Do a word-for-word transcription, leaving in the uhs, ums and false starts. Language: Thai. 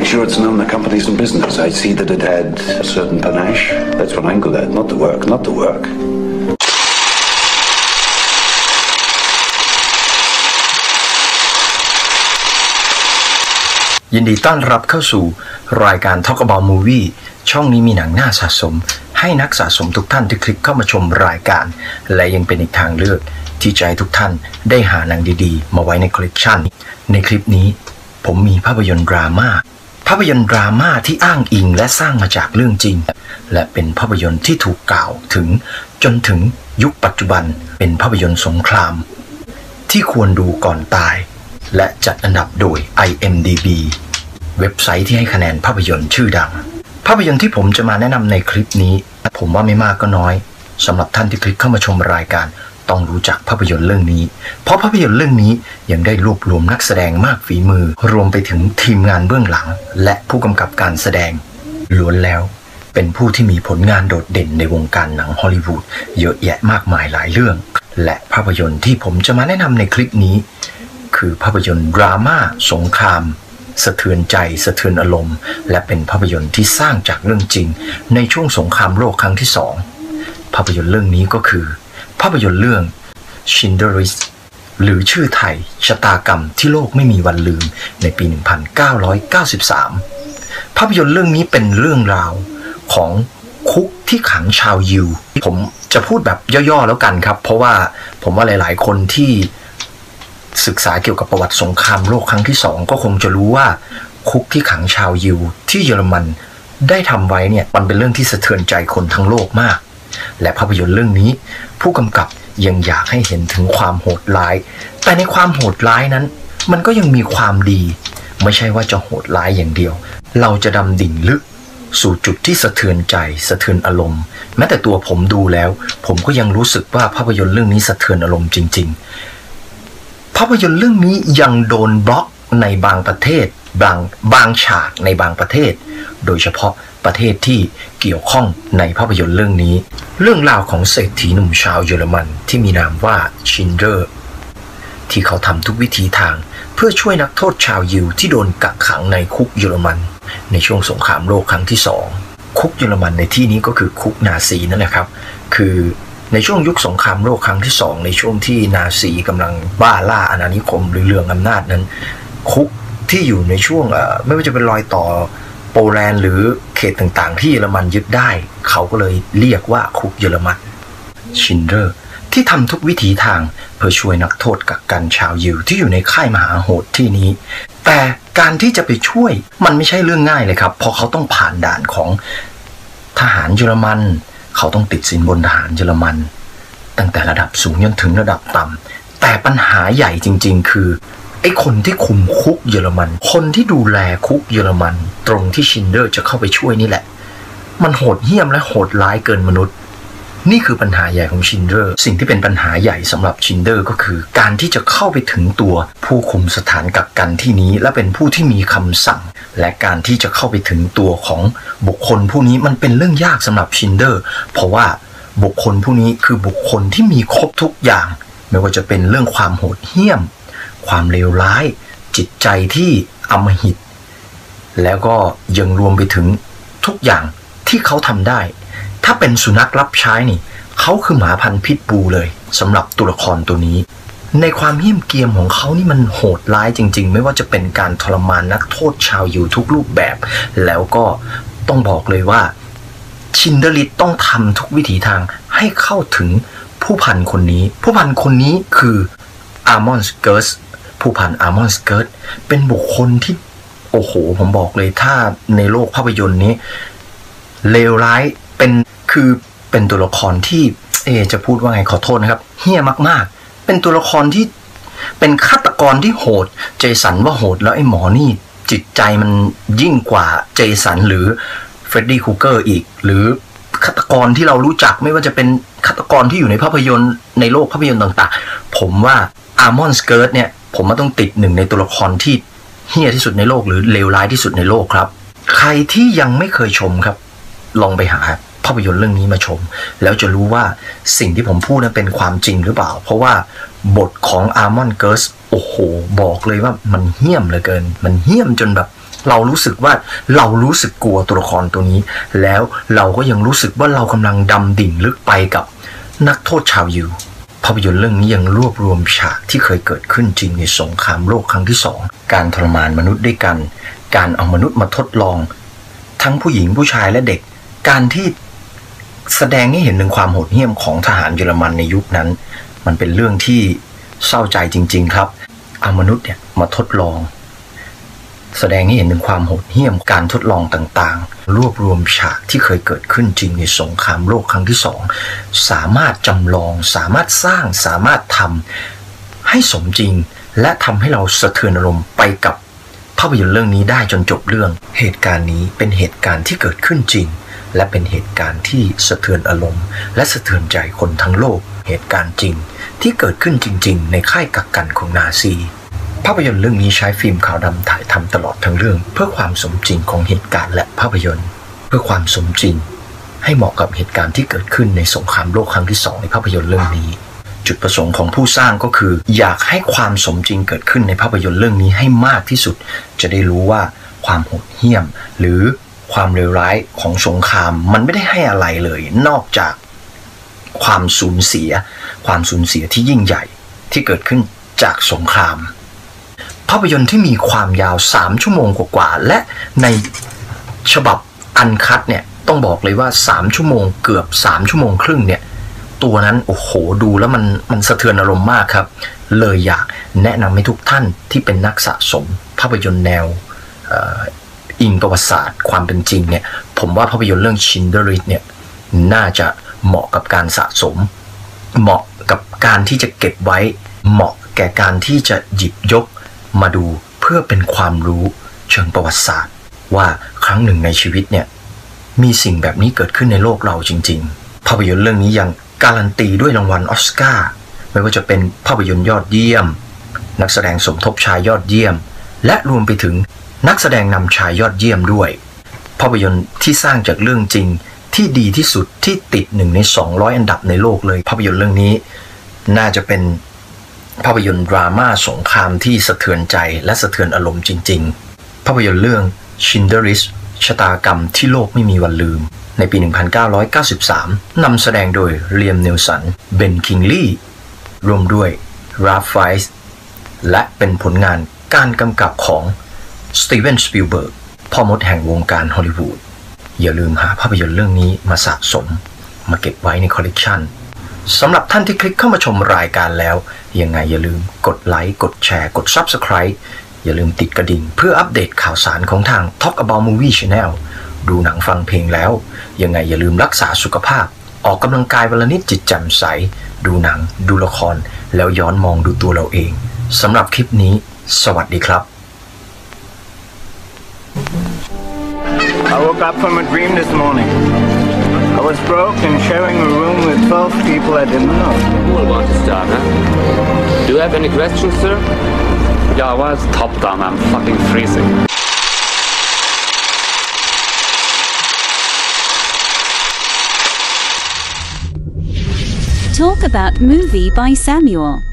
make sure it's known the company's in business. I see that it had a certain panache. That's what I'm good at. Not the work, not the work. ยินดีต้อนรับเข้าสู่รายการ Talk About Movie ช่องนี้มีหนังน่าสะสมให้นักสะสมทุกท่านที่คลิกเข้ามาชมรายการและยังเป็นอีกทางเลือกที่จะให้ทุกท่านได้หาหนังดีๆมาไว้ในคอลเลกชันในคลิปนี้ผมมีภาพยนตร์ดราม่าภาพยนตร์ดราม่าที่อ้างอิงและสร้างมาจากเรื่องจริงและเป็นภาพยนตร์ที่ถูกกล่าวถึงจนถึงยุคปัจจุบันเป็นภาพยนตร์สงครามที่ควรดูก่อนตายและจัดอันดับโดย ไอ เอ็ม ดี บี เว็บไซต์ที่ให้คะแนนภาพยนตร์ชื่อดังภาพยนตร์ที่ผมจะมาแนะนำในคลิปนี้ผมว่าไม่มากก็น้อยสำหรับท่านที่คลิกเข้ามาชมรายการต้องรู้จักภาพยนตร์เรื่องนี้เพราะภาพยนตร์เรื่องนี้ยังได้รวบรวมนักแสดงมากฝีมือรวมไปถึงทีมงานเบื้องหลังและผู้กำกับการแสดงล้วนแล้วเป็นผู้ที่มีผลงานโดดเด่นในวงการหนังฮอลลีวูดเยอะแยะมากมายหลายเรื่องและภาพยนตร์ที่ผมจะมาแนะนำในคลิปนี้คือภาพยนตร์ดราม่าสงครามสะเทือนใจสะเทือนอารมณ์และเป็นภาพยนตร์ที่สร้างจากเรื่องจริงในช่วงสงครามโลกครั้งที่สองภาพยนตร์เรื่องนี้ก็คือภาพยนตร์เรื่อง Schindler's List หรือชื่อไทยชะตากรรมที่โลกไม่มีวันลืมในปี หนึ่งพันเก้าร้อยเก้าสิบสาม ภาพยนตร์เรื่องนี้เป็นเรื่องราวของคุกที่ขังชาวยิวผมจะพูดแบบย่อๆแล้วกันครับเพราะว่าผมว่าหลายๆคนที่ศึกษาเกี่ยวกับประวัติสงครามโลกครั้งที่สองก็คงจะรู้ว่าคุกที่ขังชาวยิวที่เยอรมันได้ทำไว้เนี่ยมันเป็นเรื่องที่สะเทือนใจคนทั้งโลกมากและภาพยนตร์เรื่องนี้ผู้กำกับยังอยากให้เห็นถึงความโหดร้ายแต่ในความโหดร้ายนั้นมันก็ยังมีความดีไม่ใช่ว่าจะโหดร้ายอย่างเดียวเราจะดำดิ่งลึกสู่จุดที่สะเทือนใจสะเทือนอารมณ์แม้แต่ตัวผมดูแล้วผมก็ยังรู้สึกว่าภาพยนตร์เรื่องนี้สะเทือนอารมณ์จริงๆภาพยนตร์เรื่องนี้ยังโดนบล็อกในบางประเทศบางบางฉากในบางประเทศโดยเฉพาะประเทศที่เกี่ยวข้องในภาพยนตร์เรื่องนี้เรื่องราวของเศรษฐีหนุ่มชาวเยอรมันที่มีนามว่าชินเดอร์ที่เขาทำทุกวิธีทางเพื่อช่วยนักโทษชาวยิวที่โดนกักขังในคุกเยอรมันในช่วงสงครามโลกครั้งที่สองคุกเยอรมันในที่นี้ก็คือคุกนาซีนั่นแหละครับคือในช่วงยุคสงครามโลกครั้งที่สองในช่วงที่นาซีกำลังบ้าล่าอาณานิคมหรือเรืองอำนาจนั้นคุกที่อยู่ในช่วงไม่ว่าจะเป็นรอยต่อโปแลนด์หรือเขตต่างๆที่เยอรมันยึดได้เขาก็เลยเรียกว่าคุกเยอรมันชินเดอร์ที่ทำทุกวิถีทางเพื่อช่วยนักโทษกักกันชาวยิวที่อยู่ในค่ายมหาโหดที่นี้แต่การที่จะไปช่วยมันไม่ใช่เรื่องง่ายเลยครับเพราะเขาต้องผ่านด่านของทหารเยอรมันเขาต้องติดสินบนทหารเยอรมันตั้งแต่ระดับสูงจนถึงระดับต่ำแต่ปัญหาใหญ่จริงๆคือไอ้คนที่คุมคุกเยอรมันคนที่ดูแลคุกเยอรมันตรงที่ชินเดอร์จะเข้าไปช่วยนี่แหละมันโหดเหี้ยมและโหดร้ายเกินมนุษย์นี่คือปัญหาใหญ่ของชินเดอร์สิ่งที่เป็นปัญหาใหญ่สำหรับชินเดอร์ก็คือการที่จะเข้าไปถึงตัวผู้คุมสถานกักกันที่นี้และเป็นผู้ที่มีคำสั่งและการที่จะเข้าไปถึงตัวของบุคคลผู้นี้มันเป็นเรื่องยากสำหรับชินเดอร์เพราะว่าบุคคลผู้นี้คือบุคคลที่มีครบทุกอย่างไม่ว่าจะเป็นเรื่องความโหดเหี้ยมความเลวร้ายจิตใจที่อำมหิตแล้วก็ยังรวมไปถึงทุกอย่างที่เขาทำได้ถ้าเป็นสุนัขรับใช้นี่เขาคือหมาพันธุ์พิทบูเลยสำหรับตัวละครตัวนี้ในความเหี้ยมเกียมของเขานี่มันโหดร้ายจริงๆไม่ว่าจะเป็นการทรมานนักโทษชาวยิวทุกรูปแบบแล้วก็ต้องบอกเลยว่าชินเดอร์ลิสต้องทำทุกวิถีทางให้เข้าถึงผู้พันคนนี้ผู้พันคนนี้คืออาร์มอนด์ สเกิร์ตผู้พันอาร์มอนด์ สเกิร์ตเป็นบุคคลที่โอ้โหผมบอกเลยถ้าในโลกภาพยนตร์นี้เลวร้ายเป็นคือเป็นตัวละครที่เอจะพูดว่าไงขอโทษนะครับเหี้ยมากๆเป็นตัวละครที่เป็นฆาตกรที่โหดเจสันว่าโหดแล้วไอ้หมอนี่จิตใจมันยิ่งกว่าเจสันหรือเฟรดดี้ ครูเกอร์อีกหรือฆาตกรที่เรารู้จักไม่ว่าจะเป็นฆาตกรที่อยู่ในภาพยนตร์ในโลกภาพยนตร์ต่างๆผมว่าอาร์มอนด์ สเกิร์ตเนี่ยผมว่าต้องติดหนึ่งในตัวละครที่เหี้ยที่สุดในโลกหรือเลวร้ายที่สุดในโลกครับใครที่ยังไม่เคยชมครับลองไปหาภาพยนตร์เรื่องนี้มาชมแล้วจะรู้ว่าสิ่งที่ผมพูดนั้นเป็นความจริงหรือเปล่าเพราะว่าบทของอาร์มอนด์ เกิร์ตโอ้โหบอกเลยว่ามันเหี้ยมเหลือเกินมันเหี้ยมจนแบบเรารู้สึกว่าเรารู้สึกกลัวตัวละครตัวนี้แล้วเราก็ยังรู้สึกว่าเรากำลังดำดิ่งลึกไปกับนักโทษชาวยิวภาพยนตร์เรื่องนี้ยังรวบรวมฉากที่เคยเกิดขึ้นจริงในสงครามโลกครั้งที่สองการทรมานมนุษย์ด้วยกันการเอามนุษย์มาทดลองทั้งผู้หญิงผู้ชายและเด็กการที่แสดงให้เห็นถึงความโหดเหี้ยมของทหารเยอรมันในยุคนั้นมันเป็นเรื่องที่เศร้าใจจริงๆครับเอามนุษย์เนี่ยมาทดลองแสดงให้เห็นถึงความโหดเหี้ยมการทดลองต่างๆรวบรวมฉากที่เคยเกิดขึ้นจริงในสงครามโลกครั้งที่สองสามารถจำลองสามารถสร้างสามารถทำให้สมจริงและทำให้เราสะเทือนอารมณ์ไปกับภาพยนตร์เรื่องนี้ได้จนจบเรื่องเหตุการณ์นี้เป็นเหตุการณ์ที่เกิดขึ้นจริงและเป็นเหตุการณ์ที่สะเทือนอารมณ์และสะเทือนใจคนทั้งโลกเหตุการณ์จริงที่เกิดขึ้นจริงๆในค่ายกักกันของนาซีภาพยนตร์เรื่องนี้ใช้ฟิล์มขาวดำถ่ายทำตลอดทั้งเรื่องเพื่อความสมจริงของเหตุการณ์และภาพยนตร์เพื่อความสมจริงให้เหมาะกับเหตุการณ์ที่เกิดขึ้นในสงครามโลกครั้งที่สองในภาพยนตร์เรื่องนี้จุดประสงค์ของผู้สร้างก็คืออยากให้ความสมจริงเกิดขึ้นในภาพยนตร์เรื่องนี้ให้มากที่สุดจะได้รู้ว่าความโหดเหี้ยมหรือความเลวร้ายของสงครามมันไม่ได้ให้อะไรเลยนอกจากความสูญเสียความสูญเสียที่ยิ่งใหญ่ที่เกิดขึ้นจากสงครามภาพยนตร์ที่มีความยาวสามชั่วโมงกว่าๆและในฉบับอันคัตเนี่ยต้องบอกเลยว่าสามชั่วโมงเกือบสามชั่วโมงครึ่งเนี่ยตัวนั้นโอ้โหดูแล้วมันมันสะเทือนอารมณ์มากครับเลยอยากแนะนำให้ทุกท่านที่เป็นนักสะสมภาพยนตร์แนวอิงประวัติศาสตร์ความเป็นจริงเนี่ยผมว่าภาพยนตร์เรื่อง Schindler's List เนี่ยน่าจะเหมาะกับการสะสมเหมาะกับการที่จะเก็บไว้เหมาะแก่การที่จะหยิบยกมาดูเพื่อเป็นความรู้เชิงประวัติศาสตร์ว่าครั้งหนึ่งในชีวิตเนี่ยมีสิ่งแบบนี้เกิดขึ้นในโลกเราจริงๆภาพยนตร์เรื่องนี้ยังการันตีด้วยรางวัลออสการ์ไม่ว่าจะเป็นภาพยนตร์ยอดเยี่ยมนักแสดงสมทบชายยอดเยี่ยมและรวมไปถึงนักแสดงนำชายยอดเยี่ยมด้วยภาพยนตร์ที่สร้างจากเรื่องจริงที่ดีที่สุดที่ติดหนึ่งในสองร้อยอันดับในโลกเลยภาพยนตร์เรื่องนี้น่าจะเป็นภาพยนตร์ดราม่าสงครามที่สะเทือนใจและสะเทือนอารมณ์จริงๆภาพยนตร์เรื่อง Schindler's List ชะตากรรมที่โลกไม่มีวันลืมในปี หนึ่งพันเก้าร้อยเก้าสิบสาม นำแสดงโดยเลียม นิลสัน เบน คิงลีย์รวมด้วยราฟ ไฟส์และเป็นผลงานการกำกับของสตีเวน สปิลเบิร์กพ่อมดแห่งวงการฮอลลีวูดอย่าลืมหาภาพยนตร์เรื่องนี้มาสะสมมาเก็บไว้ในคอลเลกชันสำหรับท่านที่คลิกเข้ามาชมรายการแล้วยังไงอย่าลืมกดไลค์กดแชร์กด ซับสไครบ์ อย่าลืมติดกระดิ่งเพื่ออัปเดตข่าวสารของทาง Talk About Movie Channel ดูหนังฟังเพลงแล้วยังไงอย่าลืมรักษาสุขภาพออกกำลังกายวันละนิดจิตแจ่มใสดูหนังดูละครแล้วย้อนมองดูตัวเราเองสำหรับคลิปนี้สวัสดีครับ I woke up from a dream this morning. I was broke and sharing a room with twelve people I didn't know. Who will want to start, huh? Do you have any questions, sir? Yeah, well, it's top down. I'm fucking freezing. Talk About Movie by Samuel.